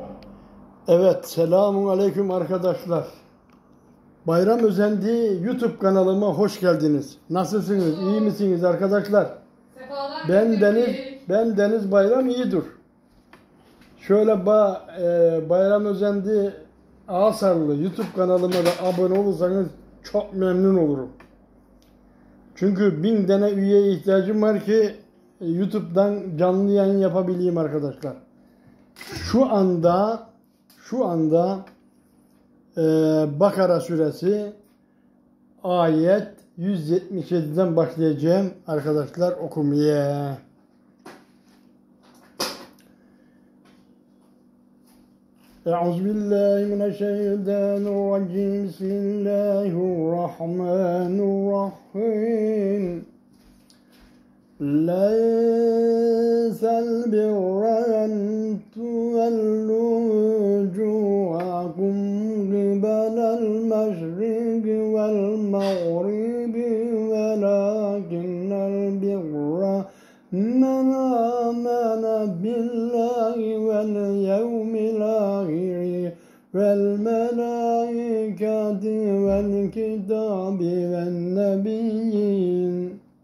Evet, selamun aleyküm arkadaşlar. Bayram Özendi YouTube kanalıma hoş geldiniz. Nasılsınız? İyi misiniz arkadaşlar? Sefalar Ben Deniz, getirdik. ben Deniz Bayram iyidir. Şöyle Bayram Özendi Ağasarlı YouTube kanalıma da abone olursanız çok memnun olurum. Çünkü 1000 tane üyeye ihtiyacım var ki YouTube'dan canlı yayın yapabileyim arkadaşlar. Şu anda Bakara suresi ayet 177'den başlayacağım arkadaşlar okumaya. Euzubillahimineşşeytanirracim. Bismillahirrahmanirrahim. Leysel birra en tuvellu vucuhakum qibelel meşriki vel mağribi velakinnel birra men amene billahi vel yevmil ahiri vel melaikati vel kitabi vel nebiyyin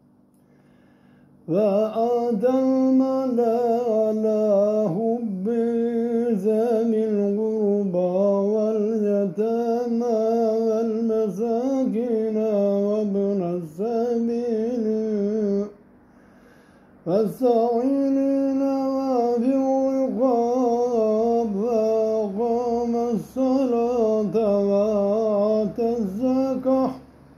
وآتى المال على حبه ذوي القربى واليتامى والمساكين وابن السبيل والسائلين وفي الرقاب وأقام الصلاة وآتى الزكاة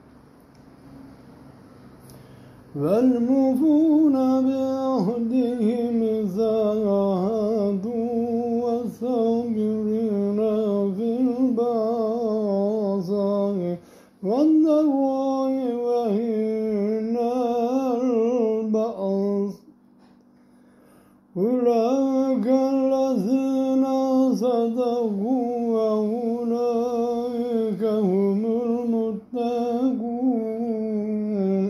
والموفون بعهدهم إذا عاهدوا والصابرين في البأساء والضراء وحين البأس أولئك الذين صدقوا وأولئك هم المتقون.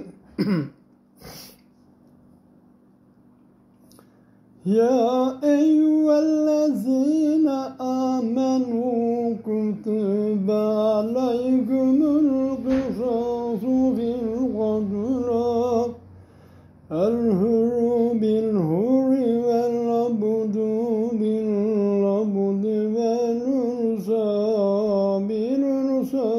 يا أيها الذين آمنوا كتب عليكم القصاص في القتلى الحر بالحر والعبد بالعبد والأنثى بالأنثى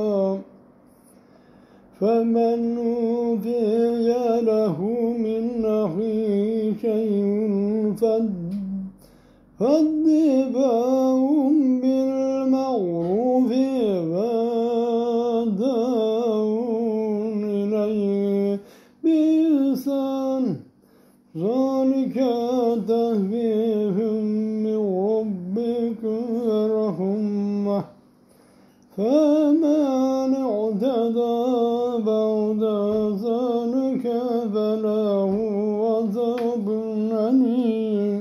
فمن أوتي له من أخيه شيء فاتباع بالمعروف وأداء إليه بإحسان ذلك تخفيف من ربكم ورحمة فمن اعتدى بعد ذلك فله عذاب أليم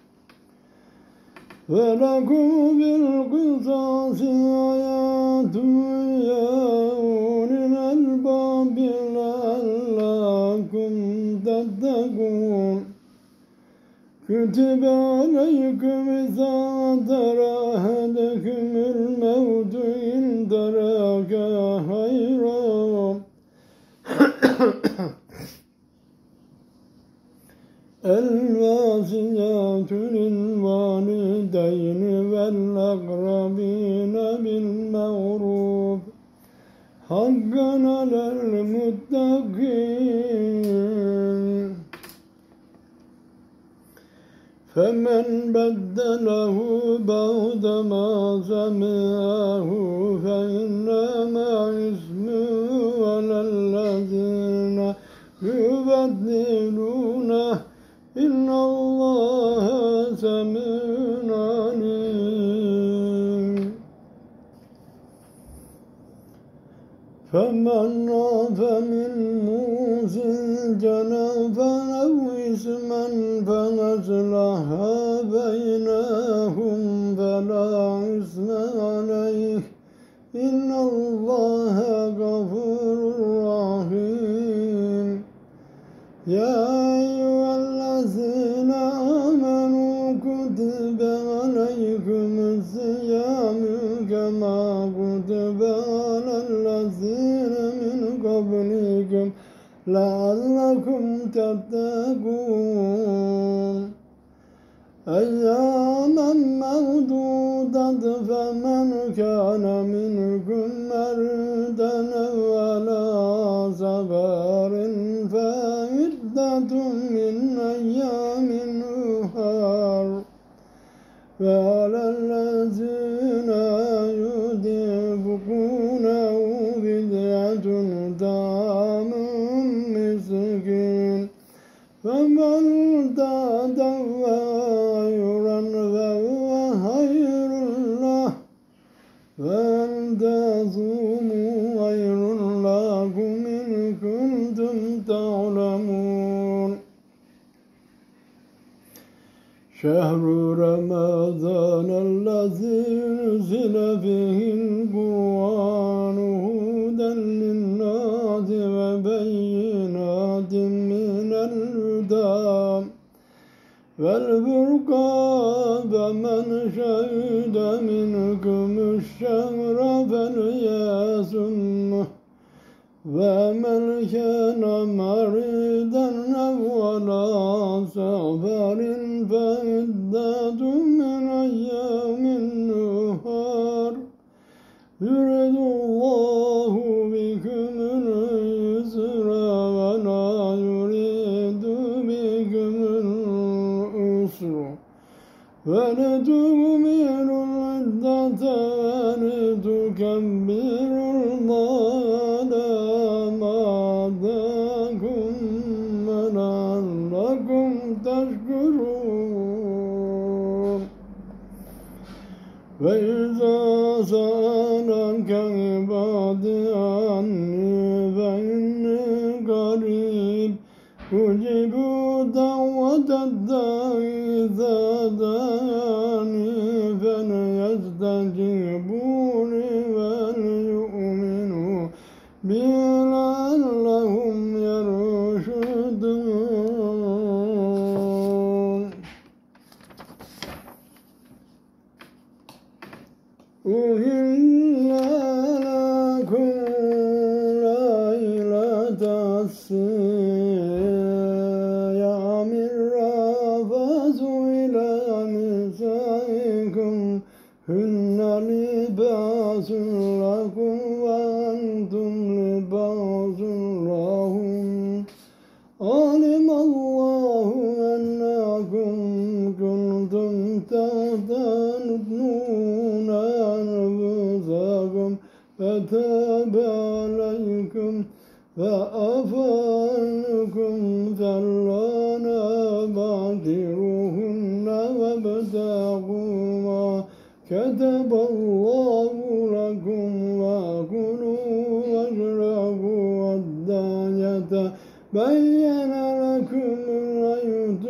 ولكم بالقصاص حياة يا أولي الألباب لعلكم تتقون كتب عليكم إذا حضر أحدكم الموت إن ترك خيرا الوصية للوالدين والأقربين بالمعروف حقا على المتقين فمن بدله بعد ما سمعه فإنما إثمه على الذين يبدلونه إن الله سميع عليم. فمن عفا من موسى جنفا أو إثما فأصلح بينهم فلا إثم عليه إن الله غفور رحيم. يا أيها الذين آمنوا كتب عليكم وعلى الذين يطيقونه فدية طعام مسكين فمن تطوع خيرا فهو خير له وأن تصوموا خير لكم إن كنتم تعلمون شهر رمضان الذي أنزل فيه القرآن هدى للناس وبينات من الهدى والفرقان فمن شهد منكم الشهر فليصمه ومن كان مريضا أو على سفر فعدة من أيام أخر يريد الله بكم اليسر ولا يريد بكم العسر ولتكملوا العدة ولتكبروا الله ما هداكم ولعلكم تشكرون وإذا سألك عبادي عني فإني قريب أجيب دعوة الداعي إذا دعاني فليستجيبوا لي وليؤمنوا بي لعلهم يرشدون أهل لكم ليلة الصيام الرفث إلى نسائكم هن لباس لكم وأنتم لباس لهم علم الله أنكم كنتم تختانون أنفسكم فتاب عليكم فعفى عنكم فالآن باشروهن وابتغوا ما كتب الله لكم وكلوا واشربوا حتى يتبين لكم الخيط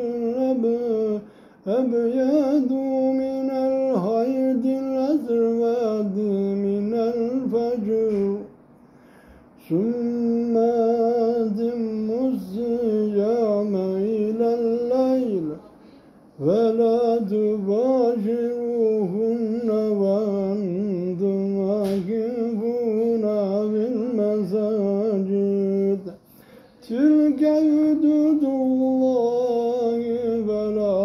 الأبيض من الخيط الأسود من الفجر ثم أتموا الصيام إلى الليل ولا تباشروهن وأنتم عاكفون في المساجد تلك حدود الله فلا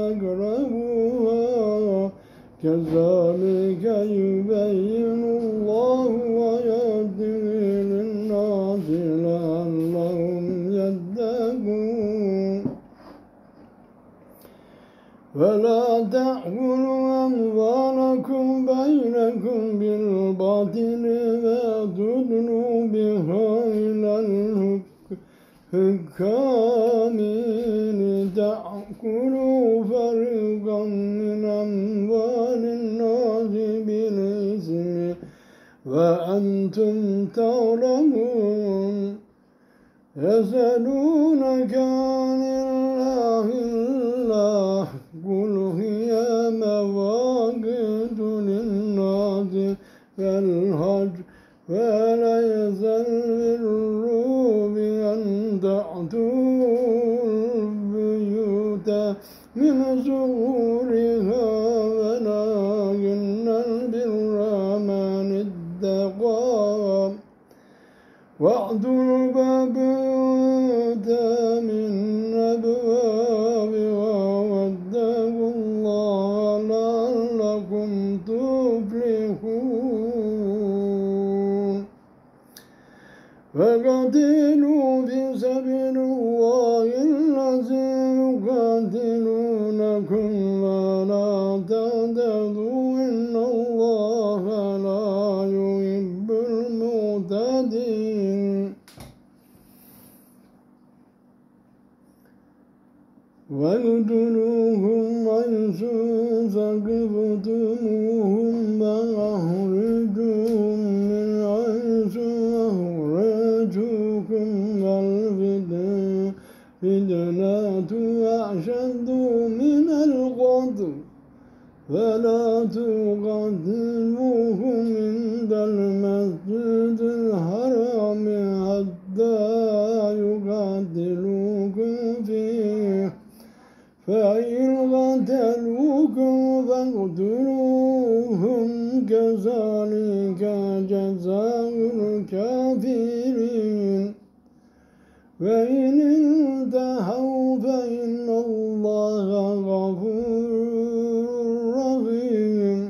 تقربوها كذلك يبين الله ويهدي للناس لعلهم يتقون ولا تأكلوا أموالكم بينكم بالباطل وتدلوا بها إلى الحكام لتأكلوا فريقا من أموال الناس بالإثم وأنتم تعلمون يسألونك عن الله قل هي مواقيت للناس والحج وليس البر بأن تأتوا البيوت من ظهورها ولكن البر من اتقى وأتوا الباب من أبوابها واتقوا الله لعلكم تفلحون فقاتلوا في سبيل الله الذين يقاتلونكم ولا تعتدوا إن الله لا يحب المعتدين واقتلوهم حيث ثقفتموهم وأخرجوهم من حيث أخرجوكم والفتنة أشد من القتل فلا تقاتلوهم عند المسجد الحرام حتى يقاتلوكم فيه فإن قتلوكم فاقتلوهم كذلك جزاء الكافرين وإن انتهوا فإن الله غفور رحيم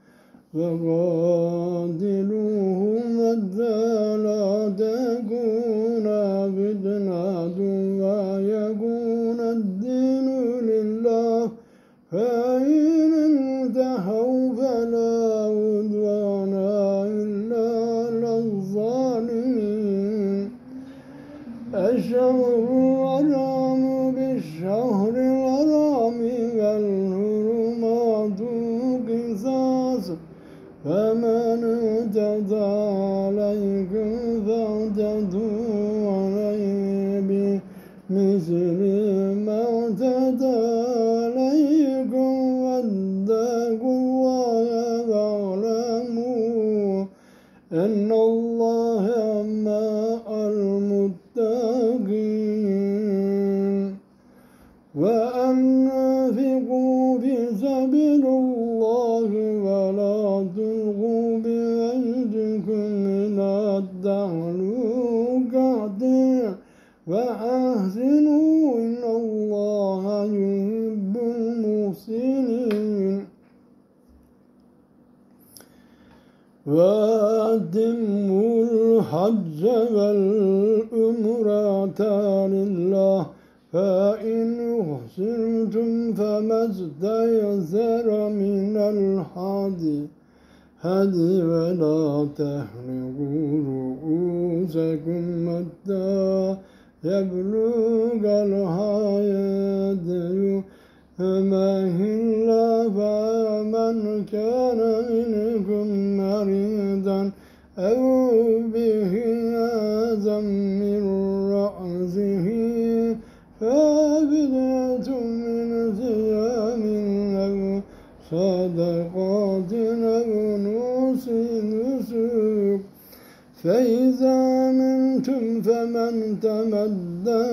وقاتلوهم حتى لا تكون فتنة ويكون الدين لله فإن انتهوا فلا عدوان إلا على الظالمين الشهر الحرام بالشهر الحرام والحرمات قصاص فمن اعتدى عليكم فاعتدوا عليه بمثل ما اعتدى عليكم واتقوا الله واعلموا أن الله مع المتقين وأنفقوا في سبيل الله ولا تلقوا بأيديكم إلى التهلكة وأحسنوا إن الله يحب المحسنين وأتموا الحج والعمرة لله فإن أحسنتم فما استيسر من الهدي ولا تحلقوا رؤوسكم حتى يبلغ الهدي محله فمن كان منكم مريضا أو به أذى من رأسه ففدية من صيام أو صدقات أو نسك فإذا أمنتم فمن تمتع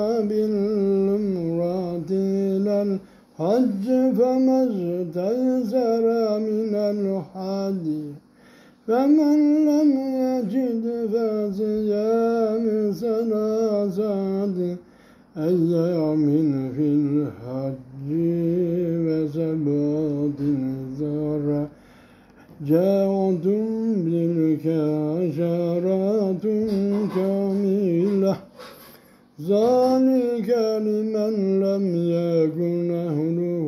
بالعمرة إلى الحج فما استيسر من الهدي فمن لم يجد فصيام ثلاثة أيام في الحج وسبعة إذا رجعتم تلك عشرة كاملة ذلك لمن لم يكن أهله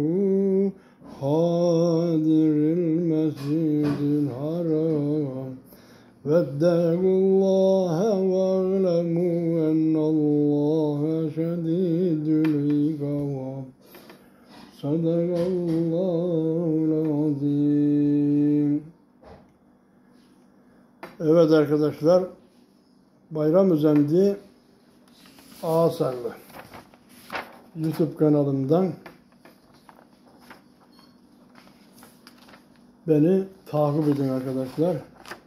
حاضر المسجد الحرام واتقوا الله واعلموا أن الله شديد العقاب صدق الله العظيم. Evet arkadaşlar, Bayram Özendi Ağasarlı YouTube kanalımdan beni takip edin arkadaşlar.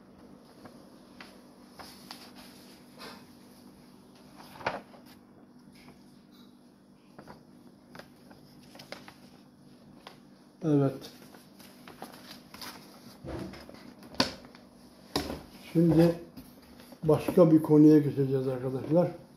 Evet. Şimdi başka bir konuya geçeceğiz arkadaşlar.